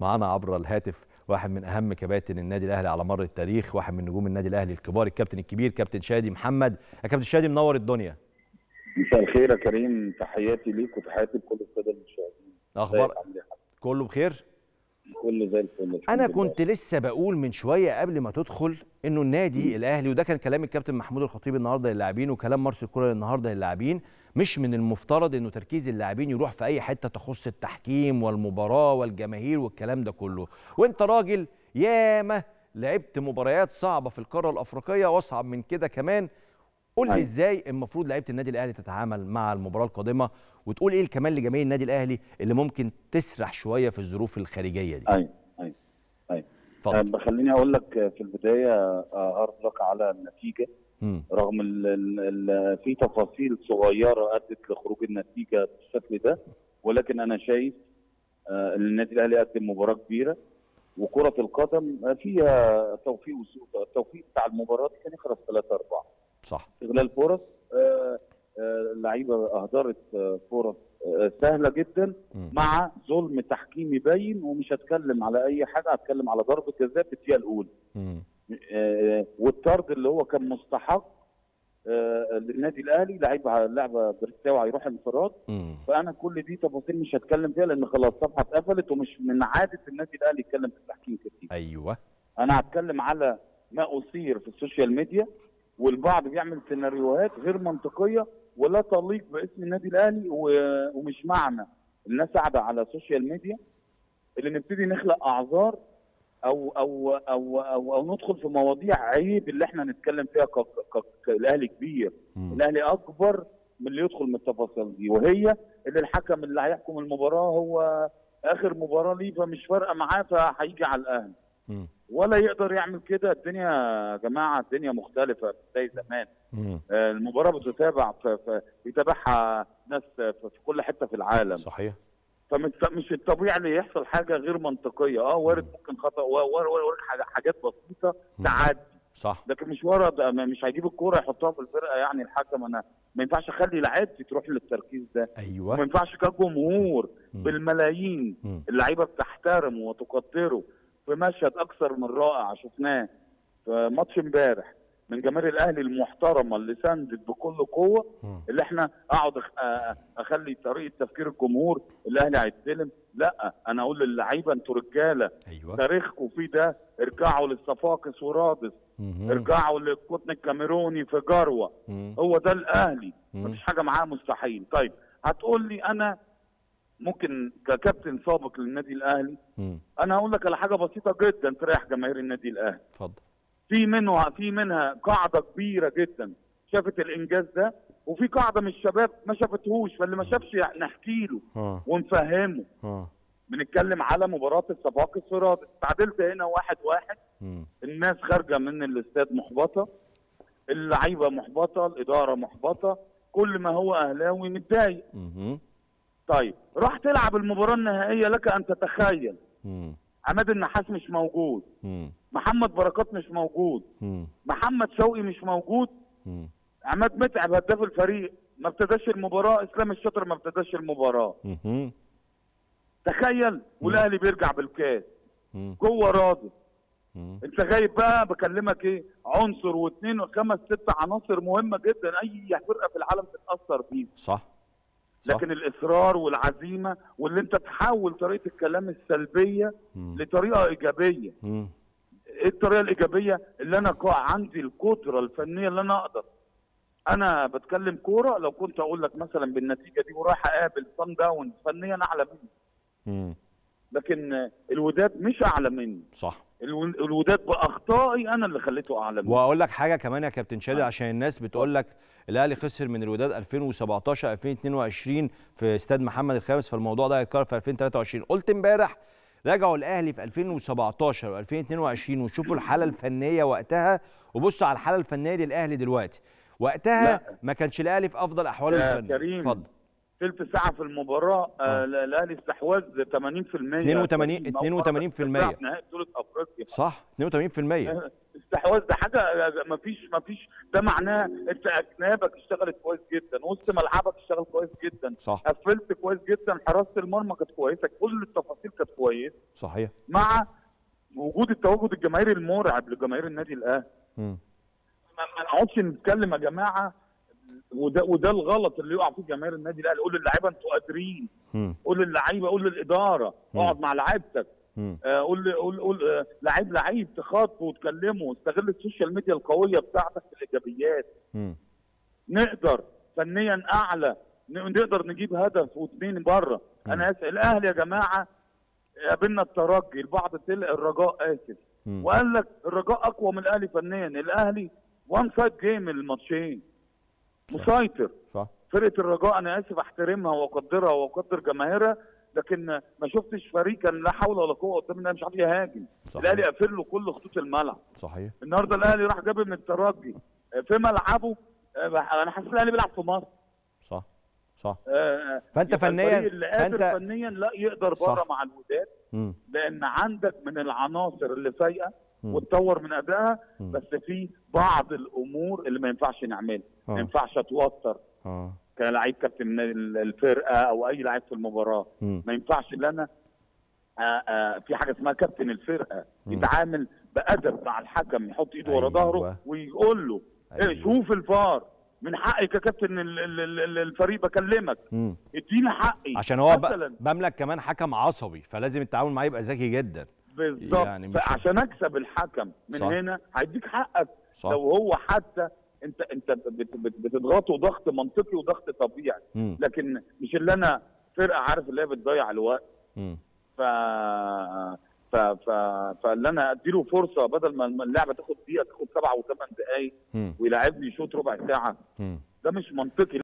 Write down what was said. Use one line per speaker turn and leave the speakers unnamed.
معانا عبر الهاتف واحد من اهم كباتن النادي الاهلي على مر التاريخ، واحد من نجوم النادي الاهلي الكبار، الكابتن الكبير كابتن شادي محمد. يا كابتن شادي منور الدنيا.
مساء الخير يا كريم، تحياتي ليك وتحياتي لكل الساده المشاهدين.
اخبار كله بخير؟
كله زي الفل.
انا كنت لسه بقول من شويه قبل ما تدخل انه النادي الاهلي، وده كان كلام الكابتن محمود الخطيب النهارده للاعبين وكلام مارسيل كولر النهارده للاعبين، مش من المفترض انه تركيز اللاعبين يروح في اي حته تخص التحكيم والمباراه والجماهير والكلام ده كله. وانت راجل ياما لعبت مباريات صعبه في القاره الافريقيه واصعب من كده كمان. قول لي ازاي المفروض لعيبه النادي الاهلي تتعامل مع المباراه القادمه، وتقول ايه كمان لجماهير النادي الاهلي اللي ممكن تسرح شويه في الظروف الخارجيه دي.
ايوه. خليني اقول لك في البدايه هارد لك على النتيجه. رغم في تفاصيل صغيره ادت لخروج النتيجه بالشكل ده، ولكن انا شايف ان النادي الاهلي قدم مباراه كبيره، وكره القدم فيها توفيق وسوء. التوفيق بتاع المباراه دي كان يخلص 3-4
صح.
استغلال فرص، اللعيبه اهدرت فرص سهله جدا مع ظلم تحكيمي باين. ومش هتكلم على اي حاجه، هتكلم على ضربه جزاء في الدقيقه الاولى والطرد اللي هو كان مستحق للنادي الاهلي. لعبه برستاوي هيروح انفراد. فانا كل دي تفاصيل مش هتكلم فيها لان خلاص الصفحه اتقفلت، ومش من عاده النادي الاهلي يتكلم في التحكيم كتير.
ايوه،
انا هتكلم على ما اثير في السوشيال ميديا، والبعض بيعمل سيناريوهات غير منطقيه ولا تليق باسم النادي الاهلي. ومش معنى الناس قاعده على السوشيال ميديا اللي نبتدي نخلق اعذار او ندخل في مواضيع عيب اللي احنا نتكلم فيها. الاهلي كبير، الاهلي اكبر من اللي يدخل من التفاصيل دي، وهي اللي الحكم اللي هيحكم المباراه هو اخر مباراه ليه، فمش فارقه معاه فهيجي على الاهلي ولا يقدر يعمل كده. الدنيا يا جماعه الدنيا مختلفه زي زمان. المباراه بتتابع بيتابعها ناس في كل حته في العالم.
صحيح.
فمش الطبيعي اللي يحصل حاجه غير منطقيه. وارد ممكن خطا، وارد حاجات بسيطه تعدي.
صح.
لكن مش ورد، مش هيجيب الكوره يحطها في الفرقه. يعني الحكم انا ما ينفعش اخلي لعيبتي تروح للتركيز ده.
ايوه.
ما ينفعش كجمهور بالملايين اللعيبه بتحترمه وتقدره في مشهد اكثر من رائع شفناه في ماتش امبارح من جماهير الاهلي المحترمه اللي ساندت بكل قوه. اللي احنا اقعد اخلي طريقه تفكير الجمهور الاهلي هيتظلم. لا، انا اقول للعيبه انتوا رجاله.
أيوة.
تاريخكم في ده. ارجعوا للصفاقس ورادس، ارجعوا للقطن الكاميروني في جروه. هو ده الاهلي، مفيش حاجه معاه مستحيل. طيب هتقول لي انا ممكن ككابتن سابق للنادي الاهلي انا هقول لك على حاجه بسيطه جدا تريح جماهير النادي الاهلي.
اتفضل.
في منها قاعده كبيره جدا شافت الانجاز ده، وفي قاعده من الشباب ما شافتهوش. فاللي ما شافش نحكي له ونفهمه. بنتكلم على مباراه الصفاقس في رادس، تعادلت هنا 1-1. الناس خارجه من الاستاد محبطه، اللعيبه محبطه، الاداره محبطه، كل ما هو اهلاوي متضايق. طيب راح تلعب المباراه النهائيه، لك ان تتخيل عماد النحاس مش موجود، محمد بركات مش موجود، محمد شوقي مش موجود، عماد متعب هداف الفريق ما ابتداش المباراه، اسلام الشاطر ما ابتداش المباراه. تخيل. والاهلي بيرجع بالكاس جوه راضي. انت غايب بقى. بكلمك ايه، عنصر واثنين وخمس ست عناصر مهمه جدا اي فرقه في العالم تتاثر بيه.
صح.
لكن الاصرار والعزيمه واللي انت تحول طريقه الكلام السلبيه لطريقه ايجابيه. ايه الطريقه الايجابيه؟ اللي انا عندي القدره الفنيه اللي انا اقدر. انا بتكلم كوره، لو كنت اقول لك مثلا بالنتيجه دي ورايح اقابل صن داونز فنيا اعلى مني. لكن الوداد مش اعلى مني.
صح.
الوداد باخطائي انا اللي خليته اعلى مني.
واقول لك حاجه كمان يا كابتن شادي، عشان الناس بتقول لك الاهلي خسر من الوداد 2017 2022 في استاد محمد الخامس، فالموضوع ده هيتكرر في 2023. قلت امبارح راجعوا الاهلي في 2017 و2022 وشوفوا الحاله الفنيه وقتها، وبصوا على الحاله الفنيه للاهلي دلوقتي. وقتها ما كانش الاهلي في افضل احواله الفنيه.
اتفضل. ثلث ساعه في المباراه الاهلي استحواذ 80%.
82%
في نهائي بطوله افريقيا.
صح. 82%.
استحواذ ده حاجه ما فيش ده معناه انت اجنابك اشتغلت كويس جدا، وسط ملعبك اشتغل كويس جدا،
صح،
قفلت كويس جدا، حراسه المرمى كانت كويسه، كل التفاصيل كانت كويسه،
صحيح،
مع وجود التواجد الجماهيري المرعب لجماهير النادي الاهلي. ما نقعدش نتكلم يا جماعه، وده الغلط اللي يقع فيه جماهير النادي الاهلي. قول للعيبه انتوا قادرين، قول للعيبه، قول للاداره، اقعد مع لعيبتك، قول لعيب تخاطبه وتكلمه، استغل السوشيال ميديا القويه بتاعتك في الايجابيات. نقدر فنيا اعلى، نقدر نجيب هدف واثنين بره. انا اسف، الاهلي يا جماعه قابلنا الترجي، البعض الرجاء اسف، وقال لك الرجاء اقوى من الاهلي فنيا. الاهلي وان سايد جيم الماتشين، مسيطر.
صح.
فرقه الرجاء انا اسف احترمها واقدرها واقدر جماهيرها، لكن ما شفتش فريق كان لا حول ولا قوه قدام النادي مش عارف يهاجم. الاهلي قافل له كل خطوط الملعب.
صحيح.
النهارده الاهلي راح جاب من الترجي في ملعبه، انا حاسس الاهلي بيلعب في مصر.
صح صح. فانت فنيا،
اللي قادر فنيا لا يقدر بره مع الوداد، لان عندك من العناصر اللي فايقه وتطور من ادائها، بس في بعض الامور اللي ما ينفعش نعملها. ما ينفعش اتوتر كلاعب كابتن الفرقه او اي لاعب في المباراه. ما ينفعش ان انا في حاجه اسمها كابتن الفرقه يتعامل بادب مع الحكم، يحط ايده ورا ظهره ويقول له إيه شوف الفار، من حقي ككابتن الفريق بكلمك، اديني حقي،
عشان هو بملك كمان حكم عصبي، فلازم التعامل معاه يبقى ذكي جدا.
بالظبط يعني عشان اكسب الحكم من هنا هيديك حقك. لو هو حتى انت بتضغطه ضغط منطقي وضغط طبيعي، لكن مش اللي انا فرقه عارف اللي هي بتضيع الوقت. فاللي انا اديله فرصه بدل ما اللعبه تاخد دقيقه تاخد 7 و8 دقائق ويلاعبني يشوط ربع ساعه، ده مش منطقي.